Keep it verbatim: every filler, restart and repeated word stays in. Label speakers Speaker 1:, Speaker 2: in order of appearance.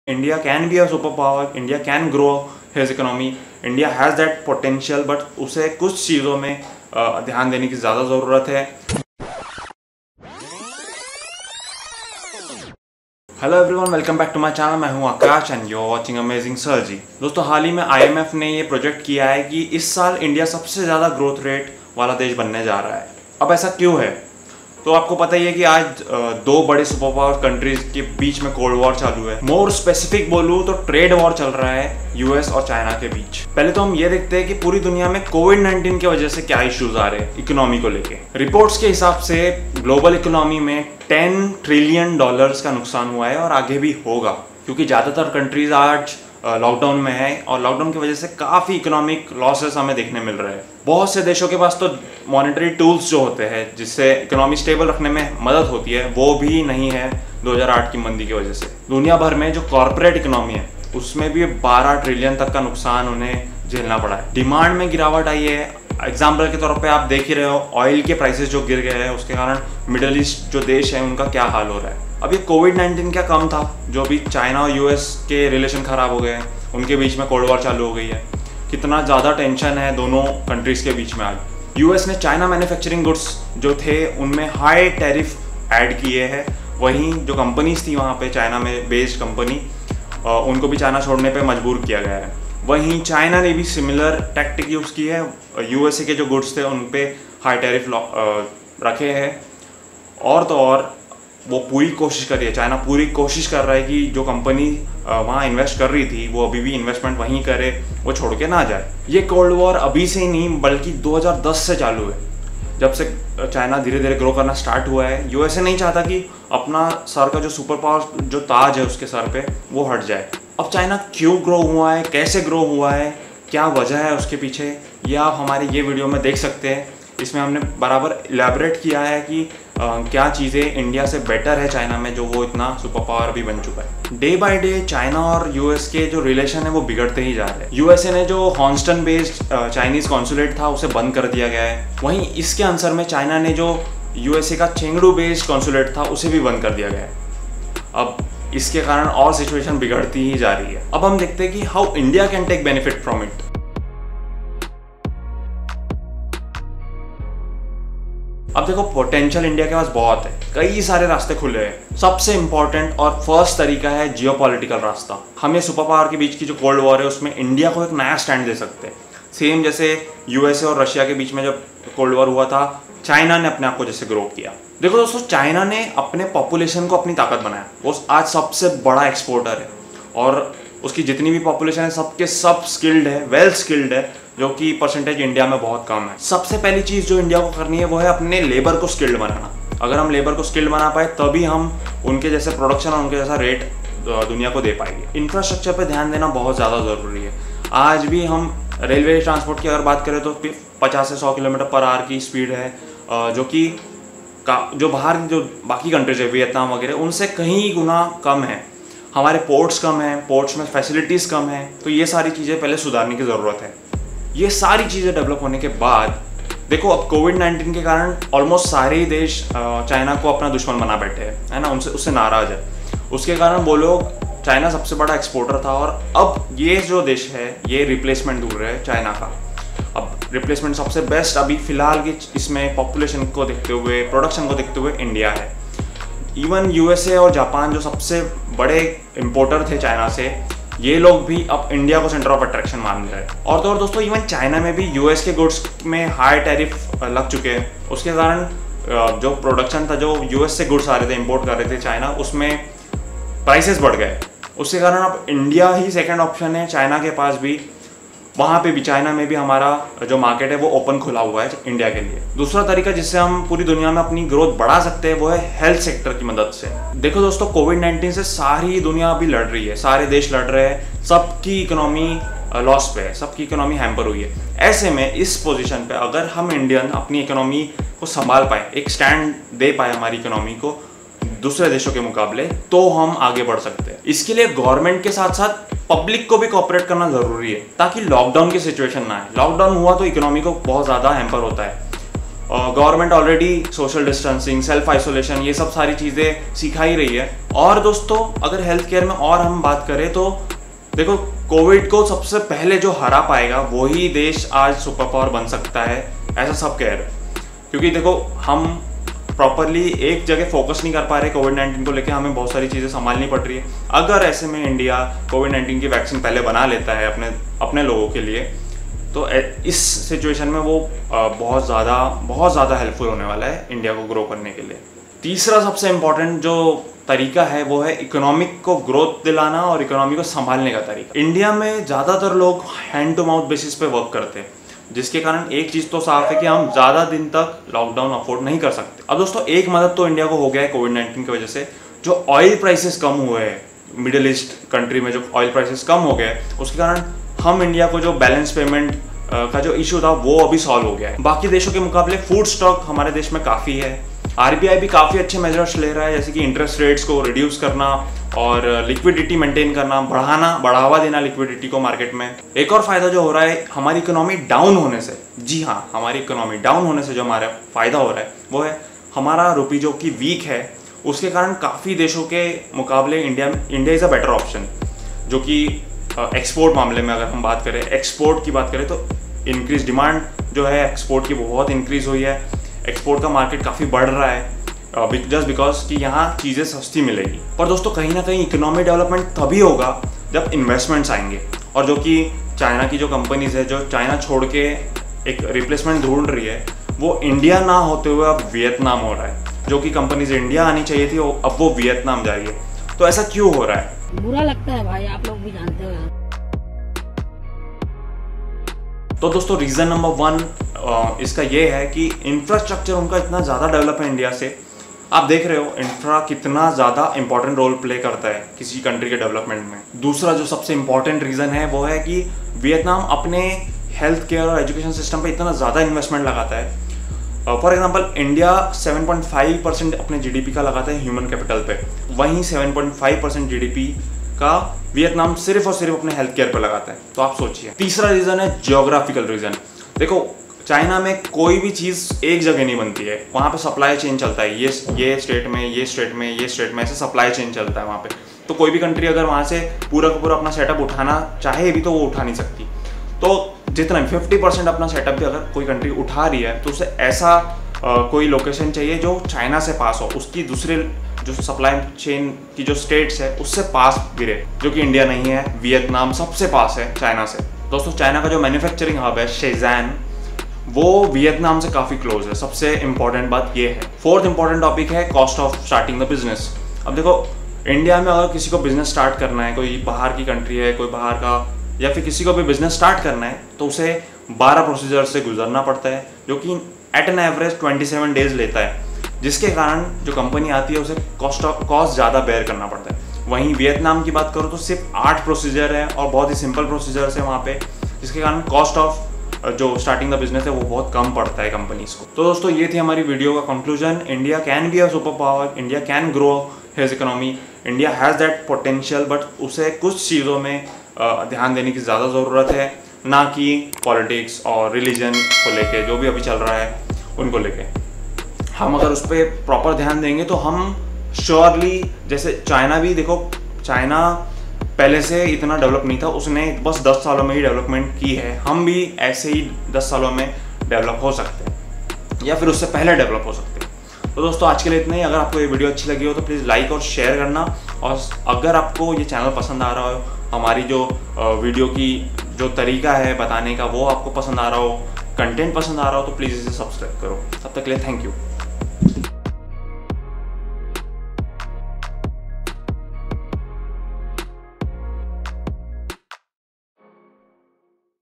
Speaker 1: India can be a superpower, India can grow his economy, India has that potential, but उसे कुछ चीज़ों में अ, ध्यान देने की ज़्यादा ज़रूरत है। Hello everyone, welcome back to my channel. मैं हूं Akash and you are watching amazing Sirji. दोस्तों, हाल ही में आईएमएफ ने ये प्रोजेक्ट किया है कि इस साल इंडिया सबसे ज़्यादा ग्रोथ रेट वाला देश बनने जा रहा है। अब ऐसा क्यों है? तो आपको पता ही है कि आज दो बड़े सुपर पावर कंट्रीज के बीच में कोल्ड वॉर चालू है। मोर स्पेसिफिक बोलूँ तो ट्रेड वॉर चल रहा है यूएस और चाइना के बीच। पहले तो हम ये देखते हैं कि पूरी दुनिया में कोविड नाइन्टीन की वजह से क्या इश्यूज आ रहे हैं इकोनॉमी को लेके। रिपोर्ट्स के हिसाब से ग्लोबल इकोनॉमी में टेन ट्रिलियन डॉलर्स का नुकसान हुआ है और आगे भी होगा, क्योंकि ज़्यादातर कंट्रीज आज लॉकडाउन में है और लॉकडाउन की वजह से काफ़ी इकोनॉमिक लॉसेस हमें देखने मिल रहे हैं। बहुत से देशों के पास तो मॉनेटरी टूल्स जो होते हैं जिससे इकोनॉमी स्टेबल रखने में मदद होती है, वो भी नहीं है दो हज़ार आठ की मंदी की वजह से। दुनिया भर में जो कॉर्पोरेट इकोनॉमी है उसमें भी बारह ट्रिलियन तक का नुकसान उन्हें झेलना पड़ा है। डिमांड में गिरावट आई है। एग्जाम्पल के तौर पे आप देख ही रहे हो, ऑयल के प्राइसेस जो गिर गए हैं उसके कारण मिडल ईस्ट जो देश है उनका क्या हाल हो रहा है। अब ये कोविड नाइन्टीन क्या कम था, जो भी चाइना और यूएस के रिलेशन खराब हो गए हैं, उनके बीच में कोल्ड वॉर चालू हो गई है। कितना ज़्यादा टेंशन है दोनों कंट्रीज़ के बीच में आज। यूएस ने चाइना मैन्युफैक्चरिंग गुड्स जो थे उनमें हाई टैरिफ ऐड किए हैं, वहीं जो कंपनीज थी वहाँ पे चाइना में बेस्ड कंपनी, उनको भी चाइना छोड़ने पे मजबूर किया गया है। वहीं चाइना ने भी सिमिलर टैक्टिक यूज़ की है, यूएसए के जो गुड्स थे उन पे हाई टैरिफ रखे हैं। और तो और वो पूरी कोशिश कर रही है, चाइना पूरी कोशिश कर रहा है कि जो कंपनी वहाँ इन्वेस्ट कर रही थी वो अभी भी इन्वेस्टमेंट वहीं करे, वो छोड़ के ना जाए। ये कोल्ड वॉर अभी से ही नहीं बल्कि दो हज़ार दस से चालू है, जब से चाइना धीरे धीरे ग्रो करना स्टार्ट हुआ है। यूएसए नहीं चाहता कि अपना सर का जो सुपर पावर जो ताज है उसके सर पे वो हट जाए। अब चाइना क्यों ग्रो हुआ है, कैसे ग्रो हुआ है, क्या वजह है उसके पीछे, ये आप हमारे ये वीडियो में देख सकते हैं। इसमें हमने बराबर इलेबरेट किया है कि आ, क्या चीज़ें इंडिया से बेटर है चाइना में, जो वो इतना सुपर पावर भी बन चुका है। डे बाय डे चाइना और यूएस के जो रिलेशन है वो बिगड़ते ही जा रहे हैं। यूएसए ने जो हॉन्स्टन बेस्ड चाइनीज कॉन्सुलेट था उसे बंद कर दिया गया है। वहीं इसके आंसर में चाइना ने जो यूएसए का चेंगडू बेस्ड कॉन्सुलेट था उसे भी बंद कर दिया गया है। अब इसके कारण और सिचुएशन बिगड़ती ही जा रही है। अब हम देखते हैं कि how India can take benefit from it. अब देखो, पोटेंशियल इंडिया के पास बहुत है, कई सारे रास्ते खुले हैं। सबसे इंपॉर्टेंट और फर्स्ट तरीका है जियोपॉलिटिकल रास्ता। हमें सुपर पावर के बीच की जो कोल्ड वॉर है उसमें इंडिया को एक नया स्टैंड दे सकते हैं। सेम जैसे यूएसए और रशिया के बीच में जब कोल्ड वॉर हुआ था, चाइना ने अपने आप को जैसे ग्रो किया। देखो दोस्तों, चाइना ने अपने पॉपुलेशन को अपनी ताकत बनाया। वो आज सबसे बड़ा एक्सपोर्टर है और उसकी जितनी भी पॉपुलेशन है सबके सब स्किल्ड है, वेल स्किल्ड है, जो कि परसेंटेज इंडिया में बहुत कम है। सबसे पहली चीज़ जो इंडिया को करनी है वो है अपने लेबर को स्किल्ड बनाना। अगर हम लेबर को स्किल्ड बना पाए तभी हम उनके जैसे प्रोडक्शन और उनके जैसा रेट दुनिया को दे पाएंगे। इंफ्रास्ट्रक्चर पे ध्यान देना बहुत ज़्यादा ज़रूरी है। आज भी हम रेलवे ट्रांसपोर्ट की अगर बात करें तो पचास से सौ किलोमीटर पर आवर की स्पीड है, जो कि का जो बाहर जो बाकी कंट्रीज है वियतनाम वगैरह उनसे कहीं गुना कम है। हमारे पोर्ट्स कम हैं, पोर्ट्स में फैसिलिटीज़ कम हैं, तो ये सारी चीज़ें पहले सुधारने की ज़रूरत है। ये सारी चीज़ें डेवलप होने के बाद देखो, अब कोविड नाइन्टीन के कारण ऑलमोस्ट सारे ही देश चाइना को अपना दुश्मन बना बैठे हैं, है ना, उनसे उससे नाराज़ है। उसके कारण वो लोग, चाइना सबसे बड़ा एक्सपोर्टर था और अब ये जो देश है ये रिप्लेसमेंट ढूंढ रहे हैं चाइना का। अब रिप्लेसमेंट सबसे बेस्ट अभी फिलहाल की इसमें पॉपुलेशन को देखते हुए, प्रोडक्शन को देखते हुए इंडिया है। इवन यूएसए और जापान जो सबसे बड़े इम्पोर्टर थे चाइना से, ये लोग भी अब इंडिया को सेंटर ऑफ अट्रैक्शन मान रहे हैं। और तो और दोस्तों, इवन चाइना में भी यूएस के गुड्स में हाई टैरिफ लग चुके हैं। उसके कारण जो प्रोडक्शन था, जो यूएस से गुड्स आ रहे थे, इंपोर्ट कर रहे थे चाइना, उसमें प्राइसेस बढ़ गए। उसके कारण अब इंडिया ही सेकंड ऑप्शन है चाइना के पास भी। वहाँ पे भी, चाइना में भी हमारा जो मार्केट है वो ओपन खुला हुआ है इंडिया के लिए। दूसरा तरीका जिससे हम पूरी दुनिया में अपनी ग्रोथ बढ़ा सकते हैं वो है हेल्थ सेक्टर की मदद से। देखो दोस्तों, कोविड नाइन्टीन से सारी दुनिया अभी लड़ रही है, सारे देश लड़ रहे हैं, सबकी इकोनॉमी लॉस पे है, सबकी इकोनॉमी हैम्पर हुई है। ऐसे में इस पोजीशन पे अगर हम इंडियन अपनी इकोनॉमी को संभाल पाए, एक स्टैंड दे पाए हमारी इकोनॉमी को दूसरे देशों के मुकाबले, तो हम आगे बढ़ सकते हैं। इसके लिए गवर्नमेंट के साथ साथ पब्लिक को भी कोऑपरेट करना जरूरी है, ताकि लॉकडाउन की सिचुएशन ना आए। लॉकडाउन हुआ तो इकोनॉमी को बहुत ज़्यादा हैम्पर होता है। Government already social distancing, self isolation, ये सब सारी चीज़ें सिखा ही रही है। और दोस्तों अगर हेल्थ केयर में और हम बात करें तो देखो, कोविड को सबसे पहले जो हरा पाएगा वही देश आज सुपर पावर बन सकता है, ऐसा सब कह रहे हैं। क्योंकि देखो, हम प्रॉपरली एक जगह फोकस नहीं कर पा रहे कोविड नाइन्टीन को लेकर, हमें बहुत सारी चीज़ें संभालनी पड़ रही है। अगर ऐसे में इंडिया कोविड नाइन्टीन की वैक्सीन पहले बना लेता है अपने अपने लोगों के लिए, तो इस सिचुएशन में वो बहुत ज़्यादा बहुत ज़्यादा हेल्पफुल होने वाला है इंडिया को ग्रो करने के लिए। तीसरा सबसे इम्पॉर्टेंट जो तरीका है वो है इकोनॉमिक को ग्रोथ दिलाना और इकोनॉमी को संभालने का तरीका। इंडिया में ज़्यादातर लोग हैंड टू माउथ बेसिस पे वर्क करते हैं, जिसके कारण एक चीज़ तो साफ है कि हम ज़्यादा दिन तक लॉकडाउन अफोर्ड नहीं कर सकते। अब दोस्तों एक मदद तो इंडिया को हो गया है कोविड नाइन्टीन की वजह से, जो ऑयल प्राइसेस कम हुए हैं मिडिल ईस्ट कंट्री में, जो ऑयल प्राइसेस कम हो गए उसके कारण हम इंडिया को जो बैलेंस पेमेंट का जो इशू था वो अभी सॉल्व हो गया है। बाकी देशों के मुकाबले फूड स्टॉक हमारे देश में काफ़ी है। आरबीआई भी काफ़ी अच्छे मेजर्स ले रहा है, जैसे कि इंटरेस्ट रेट्स को रिड्यूस करना और लिक्विडिटी मेंटेन करना, बढ़ाना बढ़ावा देना लिक्विडिटी को मार्केट में। एक और फायदा जो हो रहा है हमारी इकोनॉमी डाउन होने से, जी हाँ, हमारी इकोनॉमी डाउन होने से जो हमारा फायदा हो रहा है वो है हमारा रुपी जो कि वीक है, उसके कारण काफ़ी देशों के मुकाबले India India is a better option. जो कि एक्सपोर्ट मामले में अगर हम बात करें, एक्सपोर्ट की बात करें तो इंक्रीज डिमांड जो है एक्सपोर्ट की वो बहुत इंक्रीज हुई है। एक्सपोर्ट का मार्केट काफ़ी बढ़ रहा है जस्ट बिकॉज कि यहाँ चीज़ें सस्ती मिलेगी। पर दोस्तों कहीं ना कहीं इकोनॉमी डेवलपमेंट तभी होगा जब इन्वेस्टमेंट्स आएंगे, और जो कि चाइना की जो कंपनीज है जो चाइना छोड़ के एक रिप्लेसमेंट ढूंढ रही है, वो इंडिया ना होते हुए अब वियतनाम हो रहा है। जो कि कंपनीज इंडिया आनी चाहिए थी अब वो वियतनाम जा रही है। तो ऐसा क्यों हो रहा है?
Speaker 2: बुरा लगता है भाई, आप लोग भी जानते हो।
Speaker 1: तो दोस्तों रीज़न नंबर वन इसका ये है कि इंफ्रास्ट्रक्चर उनका इतना ज़्यादा डेवलप है इंडिया से। आप देख रहे हो इंफ्रा कितना ज़्यादा इंपॉर्टेंट रोल प्ले करता है किसी कंट्री के डेवलपमेंट में। दूसरा जो सबसे इंपॉर्टेंट रीज़न है वो है कि वियतनाम अपने हेल्थ केयर और एजुकेशन सिस्टम पे इतना ज़्यादा इन्वेस्टमेंट लगाता है। For example India seven point five percent अपने जीडीपी का लगाता है ह्यूमन कैपिटल पे, वहीं seven point five percent GDP का वियतनाम सिर्फ और सिर्फ अपने हेल्थ केयर पर लगाता है। तो आप सोचिए। तीसरा रीज़न है जियोग्राफिकल रीज़न। देखो, चाइना में कोई भी चीज़ एक जगह नहीं बनती है, वहाँ पे सप्लाई चेन चलता है। ये ये स्टेट में ये स्टेट में ये स्टेट में ऐसे सप्लाई चेन चलता है वहाँ पे। तो कोई भी कंट्री अगर वहाँ से पूरा का पूरा अपना सेटअप उठाना चाहे भी तो वो उठा नहीं सकती। तो जितना फिफ्टी परसेंट अपना सेटअप भी अगर कोई कंट्री उठा रही है तो उसे ऐसा आ, कोई लोकेशन चाहिए जो चाइना से पास हो, उसकी दूसरे जो सप्लाई चेन की जो स्टेट्स है उससे पास गिरे, जो कि इंडिया नहीं है। वियतनाम सबसे पास है चाइना से। दोस्तों चाइना का जो मैन्युफैक्चरिंग हब है शेज़ान, वो वियतनाम से काफ़ी क्लोज है। सबसे इंपॉर्टेंट बात ये है। फोर्थ इंपॉर्टेंट टॉपिक है cost of starting the business. अब देखो, इंडिया में अगर किसी को बिजनेस स्टार्ट करना है, कोई बाहर की कंट्री है, कोई बाहर का, या फिर किसी को भी बिजनेस स्टार्ट करना है, तो उसे बारह प्रोसीजर से गुजरना पड़ता है, जो कि at an average twenty seven days लेता है, जिसके कारण जो कंपनी आती है उसे कॉस्ट कॉस्ट ज़्यादा बेयर करना पड़ता है। वहीं वियतनाम की बात करो तो सिर्फ आठ प्रोसीजर है और बहुत ही सिंपल प्रोसीजर्स है वहाँ पे, जिसके कारण कॉस्ट ऑफ जो स्टार्टिंग द बिजनेस है वो बहुत कम पड़ता है कंपनीज को। तो दोस्तों ये थी हमारी वीडियो का conclusion. India can be a super power, India can grow his economy, India has that potential, but उसे कुछ चीज़ों में ध्यान देने की ज़्यादा ज़रूरत है, ना कि पॉलिटिक्स और रिलीजन को लेके जो भी अभी चल रहा है उनको लेके। हम अगर उस पर प्रॉपर ध्यान देंगे तो हम श्योरली, जैसे चाइना भी, देखो चाइना पहले से इतना डेवलप नहीं था, उसने बस दस सालों में ही डेवलपमेंट की है। हम भी ऐसे ही दस सालों में डेवलप हो सकते हैं, या फिर उससे पहले डेवलप हो सकते हैं। तो दोस्तों आज के लिए इतना ही। अगर आपको ये वीडियो अच्छी लगी हो तो प्लीज़ लाइक और शेयर करना, और अगर आपको ये चैनल पसंद आ रहा हो, हमारी जो वीडियो की जो तरीका है बताने का वो आपको पसंद आ रहा हो, कंटेंट पसंद आ रहा हो, तो प्लीज़ इसे सब्सक्राइब करो। तब तक के लिए थैंक यू।